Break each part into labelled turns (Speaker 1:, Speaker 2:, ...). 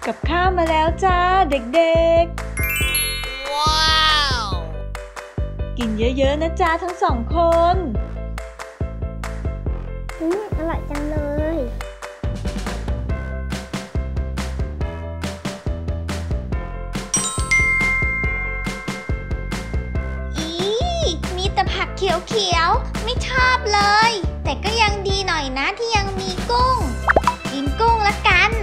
Speaker 1: กับข้าวมาแล้วจ้าเด็กๆว้าวกินเยอะๆนะจ้าทั้งสองคน
Speaker 2: อร่อยจังเลย
Speaker 3: มีแต่ผักเขียวๆไม่ชอบเลยแต่ก็ยังดีหน่อยนะที่ยังมีกุ้งกินกุ้งละกัน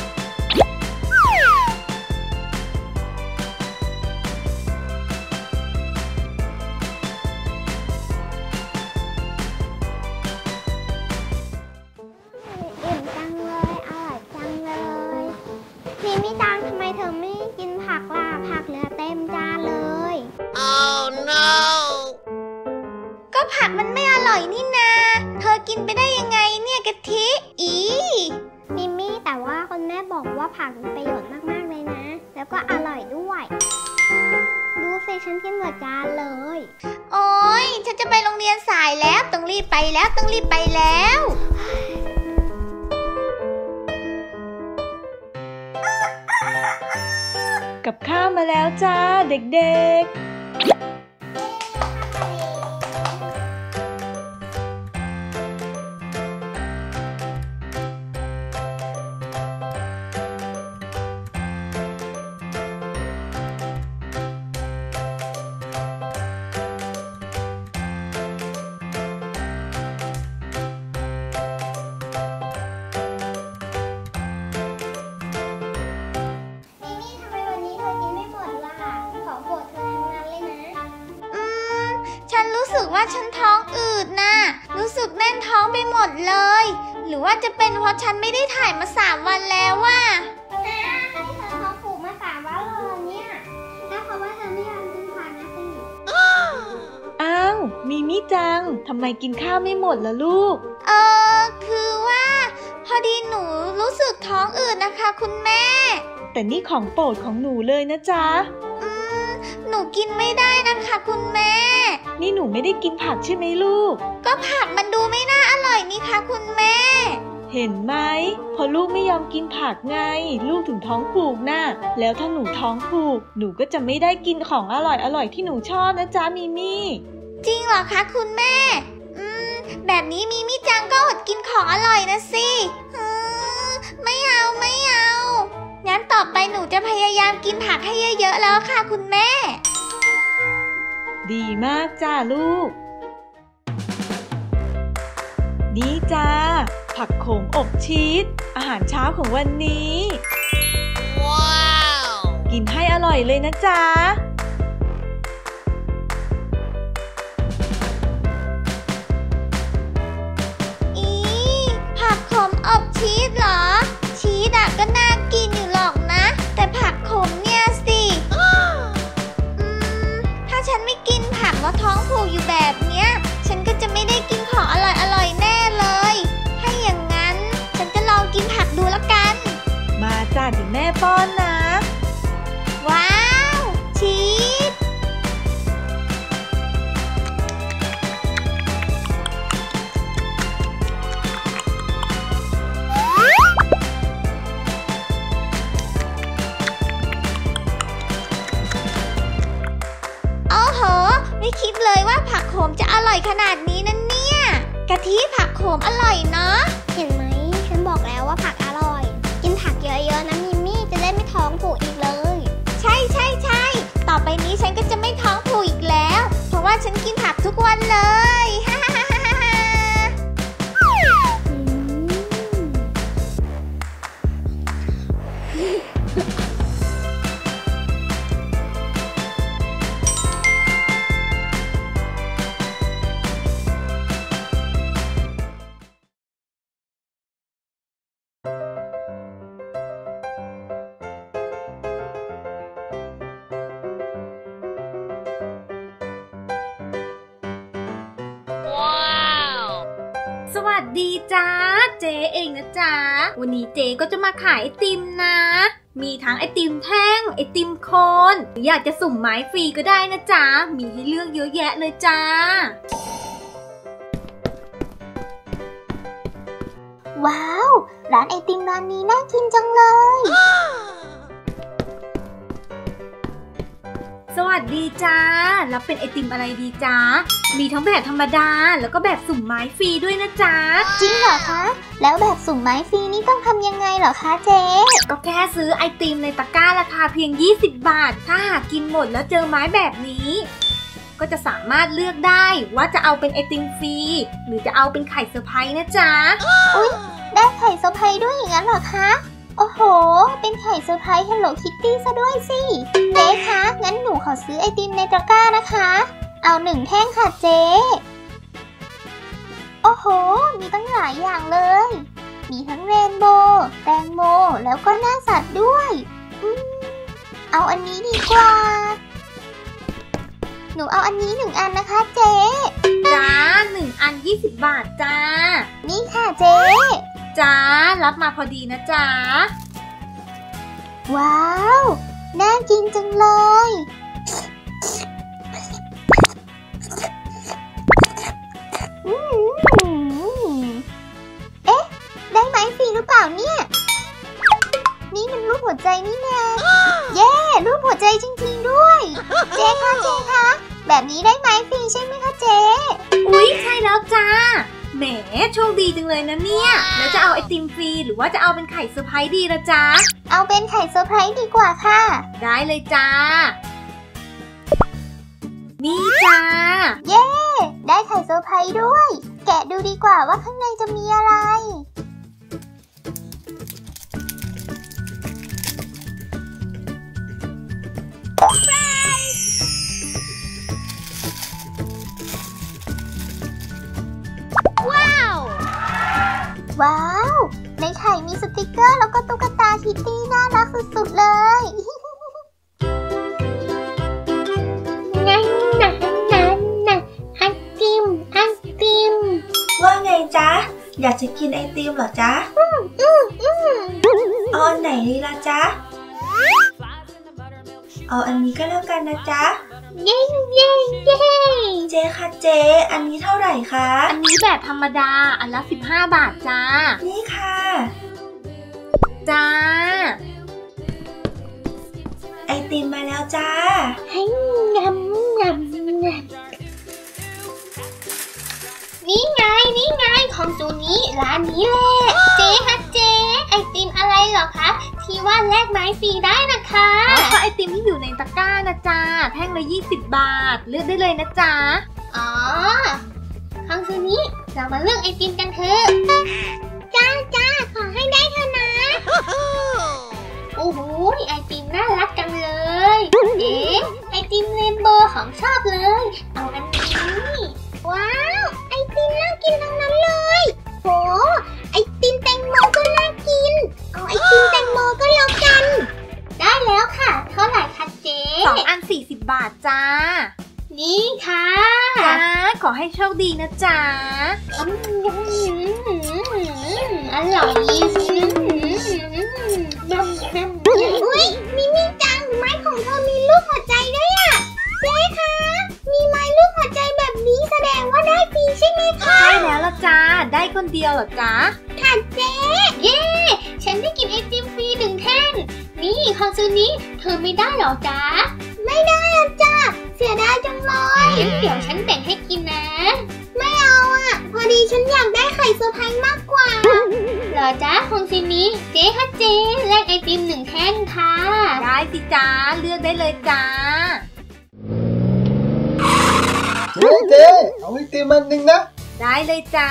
Speaker 2: อิ่มจังเลยอร่อยจังเลยพี่มิตังทำไมเธอไม่กินผักล่ะผักเหลือเต็มจานเลย
Speaker 3: Oh no ก็ผักมันไม่อร่อยนี่นาเธอกินไปได้ยังไงเนี่ยกะทิ
Speaker 2: มิมี่แต่ว่าคุณแม่บอกว่าผักมีประโยชน์มากๆเลยนะแล้วก็อร่อยด้วยดูสิฉันกินหมดจานเลย
Speaker 3: โอ๊ยฉันจะไปโรงเรียนสายแล้วต้องรีบไปแล้ว
Speaker 1: กับข้าวมาแล้วจ้าเด็กๆ
Speaker 3: ว่าฉันท้องอืดน่ะรู้สึกแน่นท้องไปหมดเลยหรือว่าจะเป็นเพราะฉันไม่ได้ถ่ายมา3 วันแล้วว่ะ
Speaker 2: ที่เธอท้องผูกมา3 วันเลยเนี่ยถ้าเพราะว่าเธอไม่ยอมกินผักนะสิ
Speaker 1: อ้าวมิมิจังทำไมกินข้าวไม่หมดล่ะลูก
Speaker 3: คือว่าพอดีหนูรู้สึกท้องอืดนะคะคุณแม่
Speaker 1: แต่นี่ของโปรดของหนูเลยนะจ๊ะ
Speaker 3: หนูกินไม่ได้นะคะคุณแม่
Speaker 1: นี่หนูไม่ได้กินผักใช่ไหมลูก
Speaker 3: ก็ผักมันดูไม่น่าอร่อยนี่คะคุณแม่
Speaker 1: เห็นไหมพอลูกไม่ยอมกินผักไงลูกถึงท้องผูกน่ะแล้วถ้าหนูท้องผูกหนูก็จะไม่ได้กินของอร่อยที่หนูชอบนะจ๊ะมิมี่
Speaker 3: จริงเหรอคะคุณแม่แบบนี้มิมี่จังก็อดกินของอร่อยนะสิไม่เอางั้นต่อไปหนูจะพยายามกินผักให้เยอะๆแล้วค่ะคุณแม่
Speaker 1: ดีมากจ้าลูกนี่จ้าผักโขมอบชีสอาหารเช้าของวันนี้ว้าวกินให้อร่อยเลยนะจ๊ะ
Speaker 3: ผักโขมอบชีสเหรอชีสอะก็น่ากินอยู่หรอกนะแต่ผักขมเนี่ยสิถ้าฉันไม่กินผักแล้วท้องผูกอยู่แบบเนี้ยฉันก็จะไม่ได้กินของอร่อยแน่เลยถ้าอย่างนั้นฉันจะลองกินผักดูละกัน
Speaker 1: มาจ้าเดี๋ยวแม่ป้อนนะ
Speaker 3: ว้าวชีสไม่คิดเลยว่าผักโขมจะอร่อยขนาดนี้นะเนี่ยกะทิผักโขมอร่อยเนาะ
Speaker 2: เห็นไหมฉันบอกแล้วว่าผักอร่อยกินผักเยอะๆนะมิมี่จะได้ไม่ท้องผูกอีกเลย
Speaker 3: ใช่ต่อไปนี้ฉันก็จะไม่ท้องผูกอีกแล้วเพราะว่าฉันกินผักทุกวันเลย
Speaker 4: สวัสดีจ้าเจ๊เองนะจ๊ะวันนี้เจ๊ก็จะมาขายไอติมนะมีทั้งไอติมแท่งไอติมโคนหรืออยากจะสุ่มไม้ฟรีก็ได้นะจ๊ะมีให้เลือกเยอะแยะเลยจ้า
Speaker 2: ว้าวร้านไอติมร้านนี้น่ากินจังเลย
Speaker 4: สวัสดีจ้ารับเป็นไอติมอะไรดีจ้ามีทั้งแบบธรรมดาแล้วก็แบบสุ่มไม้ฟรีด้วยนะจ๊ะ
Speaker 3: จริงเหรอคะแล้วแบบสุ่มไม้ฟรีนี่ต้องทำยังไงเหรอคะเจ๊
Speaker 4: ก็แค่ซื้อไอติมในตะกร้าราคาเพียง20 บาทถ้าหากกินหมดแล้วเจอไม้แบบนี้ก็จะสามารถเลือกได้ว่าจะเอาเป็นไอติมฟรีหรือจะเอาเป็นไข่เซอร์ไพรส์นะจ๊ะ
Speaker 3: อุ๊ยได้ไข่เซอร์ไพรส์ด้วยอย่างนั้นเหรอคะโอ้โหเป็นไข่เซอร์ไพรส์ Hello Kitty ซะด้วยสิเจ๊คะงั้นหนูขอซื้อไอติมในตะกร้านะคะเอา1 แท่งค่ะเจ๊โอ้โหมีตั้งหลายอย่างเลยมีทั้งเรนโบว์แตงโมแล้วก็หน้าสัตว์ด้วยเอาอันนี้ดีกว่าหนูเอาอันนี้1 อันนะคะเจ๊
Speaker 4: จ้า1 อัน20 บาทจ้า
Speaker 3: นี่ค่ะเจ๊
Speaker 4: จ้ารับมาพอดีนะจ๊ะ
Speaker 3: ว้าวน่ากินจังเลยเอ๊ะได้ไม้ฟรีหรือเปล่าเนี่ยนี่มันรูปหัวใจนี่นะเย้รูปหัวใจจริงๆด้วยเจ๊คะแบบนี้ได้ไม้ฟรีใช่ไหมคะเจ๊
Speaker 4: อุ๊ยใช่แล้วจ้าแหมโชคดีจังเลยนะเนี่ยแล้วจะเอาไอติมฟรีหรือว่าจะเอาเป็นไข่เซอร์ไพรส์ดีละจ๊ะ
Speaker 3: เอาเป็นไข่เซอร์ไพรส์ดีกว่าค่ะ
Speaker 4: ได้เลยจ้านี่จ้า
Speaker 3: เย้ได้ไข่เซอร์ไพรส์ด้วยแกะดูดีกว่าว่าข้างในจะมีอะไรว้าวในไข่มีสติกเกอร์แล้วก็ตุ๊กตาคิตตี้น่ารักสุดๆเลยนั่นไอติม
Speaker 1: ว่าไงจ๊ะอยากจะกินไอติมเหรอจ๊ะเอาอันไหนดีล่ะจ๊ะเอาอันนี้ก็แล้วกันนะจ๊ะ
Speaker 3: เย้
Speaker 1: เจ๊คะเจ๊อันนี้เท่าไหร่คะ
Speaker 4: อันนี้แบบธรรมดาอันละ15 บาทจ้า
Speaker 1: นี่ค่ะ
Speaker 4: จ้า
Speaker 1: ไอติมมาแล้วจ้า
Speaker 3: ให้งำนี่ไงของจูนี้ร้านนี้แหละเจ๊คะเจ๊ไอติมอะไรเหรอคะที่ว่าแลกไม้ฟรีได้นะคะ
Speaker 4: ก็ไอติมที่อยู่ในตะกร้านะจ๊ะแท่งละ20 บาทเลือกได้เลยนะจ๊ะ
Speaker 3: อ๋อของจูนี้เรามาเลือกไอติมกันเถอะจ้าขอให้ได้เถอะนะโอ้โหไอติมน่ารักจังเลยไอติมเรนโบว์ของชอบเลยเอาอันนี้ว้าวไอติมน่ากินทั้งนั้นเลยโหไอติมแตงโมก็น่ากินเอาไอติมแตงโมก็แล้วกันได้แล้วค่ะเท่าไหร่คะเจ๊
Speaker 4: 2 อัน40 บาทจ้า
Speaker 3: นี่ค่ะ
Speaker 4: จ้าขอให้โชคดีนะจ๊ะ
Speaker 3: อร่อยอุ๊ยมิจังไม้ของเธอมีรูปหัวใจด้วยอ่ะเจ๊คะมีไม้รูปหัวใจแบบนี้แสดงว่าได้ฟรีใช่ไหมคะ
Speaker 4: ใช่แล้วล่ะจ้าได้คนเดียวเหรอจ๊ะ
Speaker 3: ค่ะเจ๊เย้ฉันได้กินไอติมฟรี1 แท่งนี่ของซื้อนี้เธอไม่ได้หรอจ๊ะไม่ได้อ่ะจ้าเสียดายจังเลยเดี๋ยวฉันแบ่งให้กินนะไม่เอาอ่ะพอดีฉันอยากได้ไข่เซอร์ไพรส์มากกว่าเหรอจ๊ะของซีนี้เจ๊ค่ะเจ๊แลกไอติม1 แท่งค่ะ
Speaker 4: ได้สิจ้าเลือกได้เลยจ้า
Speaker 5: เจ๊เอาไอติมมัน1นะ
Speaker 4: ได้เลยจ้า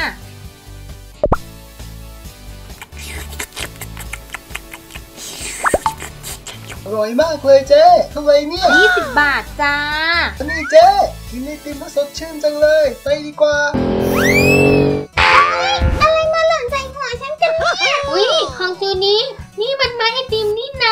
Speaker 5: อร่อยมากเลยเจ๊เท่าไหร่เนี่ย
Speaker 4: 20 บาทจ้า
Speaker 5: นี่เจ๊กินไอติมแล้วสดชื่นจังเลยไปดีกว่า
Speaker 3: อะไรมาหล่นใส่หัวฉันจังเนี่ยอุ๊ยของจูนี้นี่มันไม้ไอติมนี่นา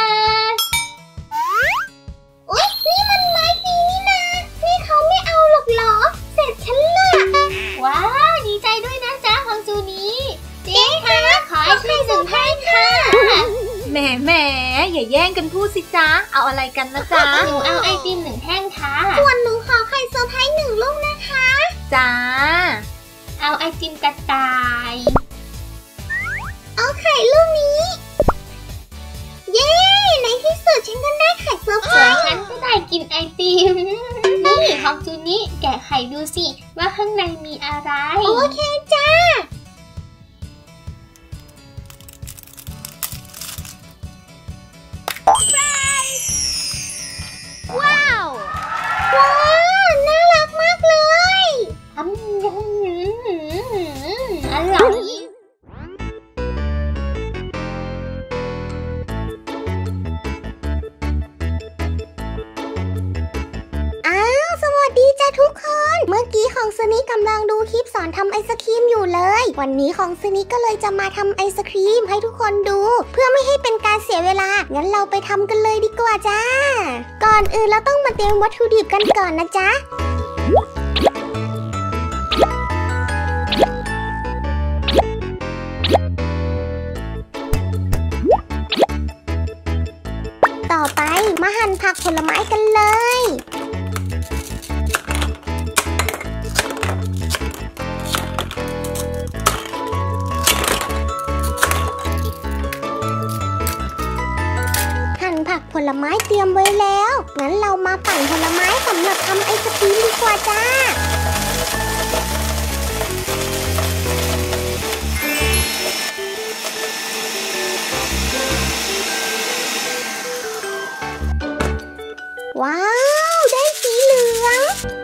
Speaker 3: อุ๊ยนี่มันไม้ฟรีนี่นานี่เขาไม่เอาหรอกเหรอเสร็จฉันละว้าวดีใจด้วยนะจ๊ะของจูนี้เจ๊คะขอไอติม1 แท่งค่ะ
Speaker 4: แหมอย่าแย่งกันพูดสิจ๊ะเอาอะไรกันนะจ๊ะ
Speaker 3: หนูเอาไอติม1 แท่งค่ะส่วนหนูขอไข่เซอร์ไพรส์1 ลูกนะคะ
Speaker 4: จ้า
Speaker 3: เอาไอติมกระต่ายเอาไข่ลูกนี้ เย้ในที่สุดฉันก็ได้ไข่เซอร์ไพรส์ฉันก็ได้กินไอ
Speaker 6: ติมนี่ของจูนี่แกะไข่ดูสิว่าข้างในมีอะไรโอเคจ้าว้าวน่ารักมากเลยอร่อย
Speaker 2: ดีจ้ะทุกคนเมื่อกี้ของซูนิกำลังดูคลิปสอนทำไอศครีมอยู่เลยวันนี้ของซูนิก็เลยจะมาทำไอศครีมให้ทุกคนดูเพื่อไม่ให้เป็นการเสียเวลางั้นเราไปทำกันเลยดีกว่าจ้าก่อนอื่นเราต้องมาเตรียมวัตถุดิบกันก่อนนะจ๊ะต่อไปมาหั่นผักผลไม้กันเลยผักผลไม้เตรียมไว้แล้วงั้นเรามาปั่นผลไม้สำหรับทำไอศกรีมดีกว่าจ้าว้าวได้สีเหลือง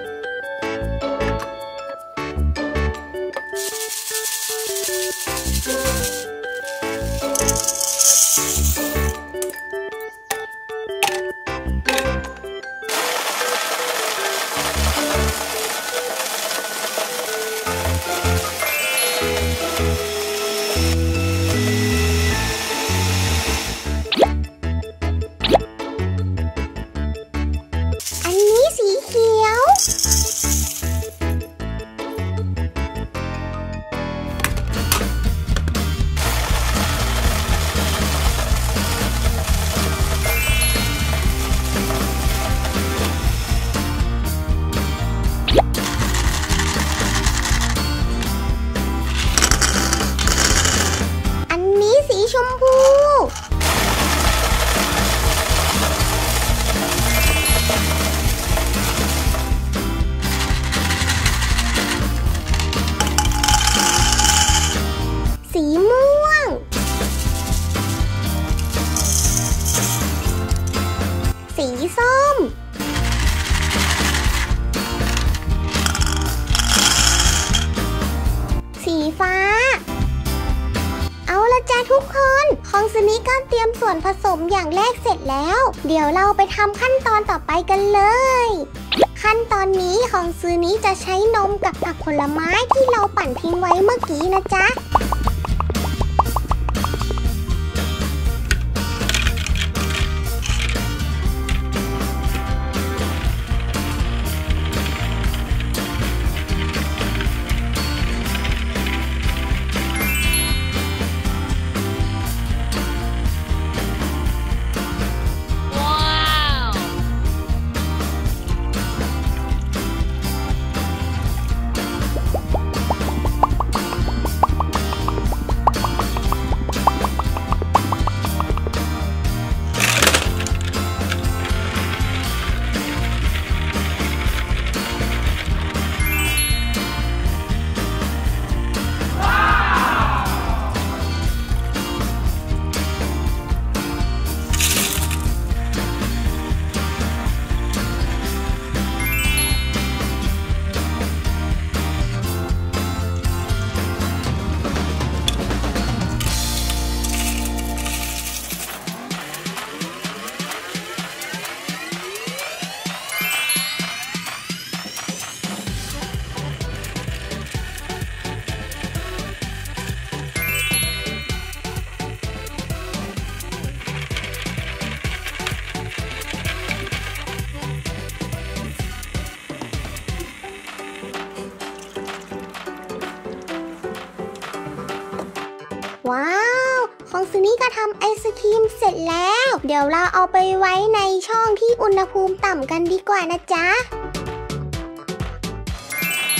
Speaker 2: ชมพูสีม่วงสีส้มสีฟ้าเอาละจ้าทุกคนของซูนิก็เตรียมส่วนผสมอย่างแรกเสร็จแล้วเดี๋ยวเราไปทำขั้นตอนต่อไปกันเลยขั้นตอนนี้ของซูนิจะใช้นมกับผักผลไม้ที่เราปั่นทิ้งไว้เมื่อกี้นะจ๊ะว้าวของซูนิก็ทำไอศครีมเสร็จแล้วเดี๋ยวเราเอาไปไว้ในช่องที่อุณหภูมิต่ำกันดีกว่านะจ๊ะ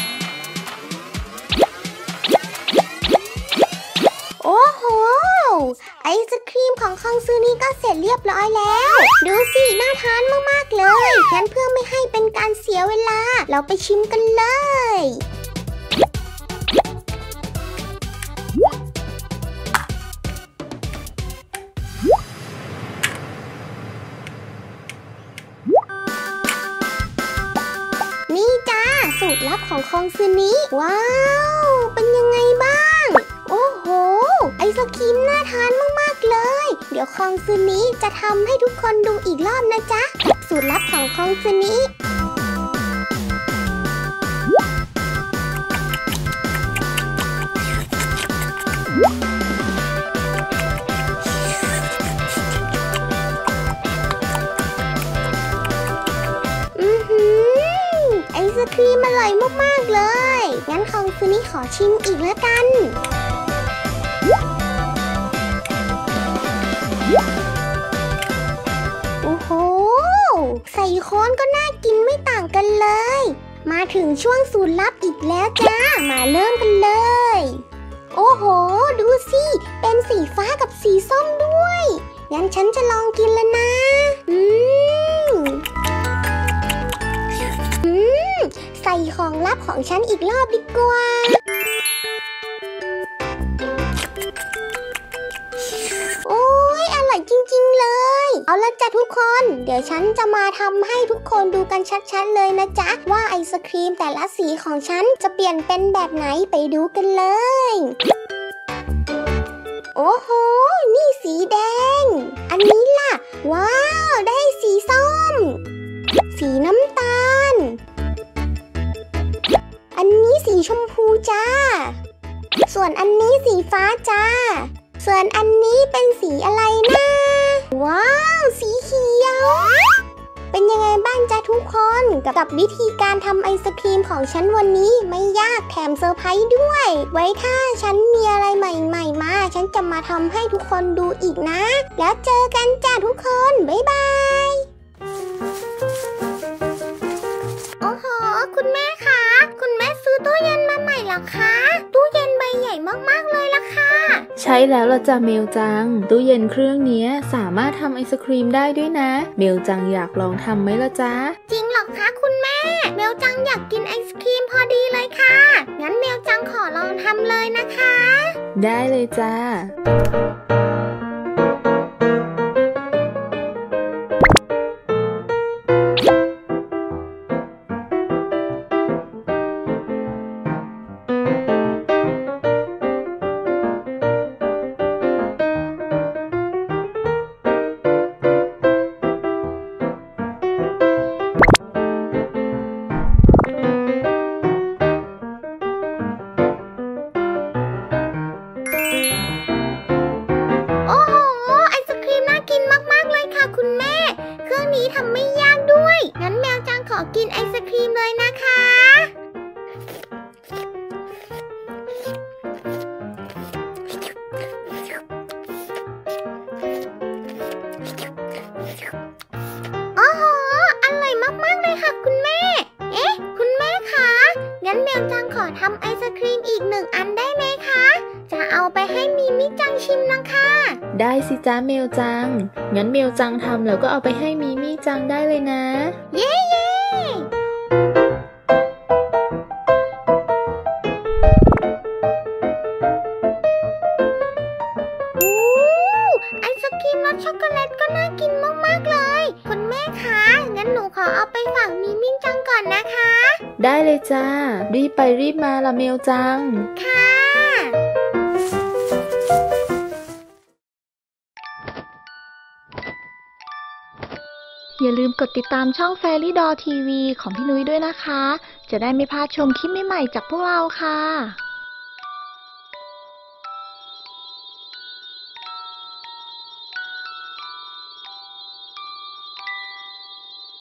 Speaker 2: โอ้โหไอศครีมของคองซูนี่ก็เสร็จเรียบร้อยแล้วดูสิน่าทานมากๆเลยงั้นเพื่อไม่ให้เป็นการเสียเวลาเราไปชิมกันเลยนี่จ้าสูตรลับของคองซูนี่ว้าวเป็นยังไงบ้างโอ้โหไอศครีมน่าทานมากๆเลยเดี๋ยวคองซูนี่จะทำให้ทุกคนดูอีกรอบนะจ๊ะกับสูตรลับของคองซูนี่ไอศครีมอร่อยมากๆเลยงั้นคองซูนี่ขอชิมอีกแล้วกันโอ้โหใส่โค้นก็น่ากินไม่ต่างกันเลยมาถึงช่วงสูตรลับอีกแล้วจ้ามาเริ่มกันเลยโอ้โหดูสิเป็นสีฟ้ากับสีส้มด้วยงั้นฉันจะลองกินแล้วนะใส่ของลับของฉันอีกรอบดีกว่าโอ้ยอร่อยจริงๆเลยเอาละจ้ะทุกคนเดี๋ยวฉันจะมาทำให้ทุกคนดูกันชัดๆเลยนะจ๊ะว่าไอศครีมแต่ละสีของฉันจะเปลี่ยนเป็นแบบไหนไปดูกันเลยโอ้โหนี่สีแดงอันนี้ล่ะว้าวได้สีส้มสีน้ำตาลอันนี้สีชมพูจ้าส่วนอันนี้สีฟ้าจ้าส่วนอันนี้เป็นสีอะไรนะว้าวสีเขียวเป็นยังไงบ้างจ้าทุกคนกับวิธีการทำไอศครีมของฉันวันนี้ไม่ยากแถมเซอร์ไพรส์ด้วยไว้ถ้าฉันมีอะไรใหม่ๆมาฉันจะมาทำให้ทุกคนดูอีกนะแล้วเจอกันจ้าทุกคนบ๊ายบายโอ้โหคุณแม่คะคุณแม่ซื้อตู้เย็นมาใหม่เหรอคะตู้เย็นใบใหญ่มากๆเลยล่ะค่ะ
Speaker 7: ใช่แล้วล่ะจ้ะเมลจังตู้เย็นเครื่องนี้สามารถทำไอศครีมได้ด้วยนะเมลจังอยากลองทำไหมล่ะจ๊ะ
Speaker 2: จริงหรอคะคุณแม่เมลจังอยากกินไอศครีมพอดีเลยค่ะงั้นเมลจังขอลองทำเลยนะคะ
Speaker 7: ได้เลยจ้า
Speaker 2: กินไอศครีมเลยนะคะโอ้โหอร่อยมากๆเลยค่ะคุณแม่เอ๊ะคุณแม่คะงั้นเมลจังขอทำไอศครีมอีก1 อันได้ไหมคะจะเอาไปให้มิมิจังชิมนะคะ
Speaker 7: ได้สิจ้าเมลจังงั้นเมลจังทำแล้วก็เอาไปให้มิมิจังได้เลยนะ
Speaker 2: เย้เย้ไอศกรีมรสช็อกโกแลตก็น่ากินมากๆเลยคุณแม่คะงั้นหนูขอเอาไปฝากมิมิจังก่อนนะคะ
Speaker 7: ได้เลยจ้ารีบไปรีบมาละเมลจัง
Speaker 2: ค่ะ
Speaker 1: อย่าลืมกดติดตามช่อง Fairy Doll TV ของพี่นุ้ยด้วยนะคะจะได้ไม่พลาดชมคลิปใหม่ๆจากพวกเราค่ะ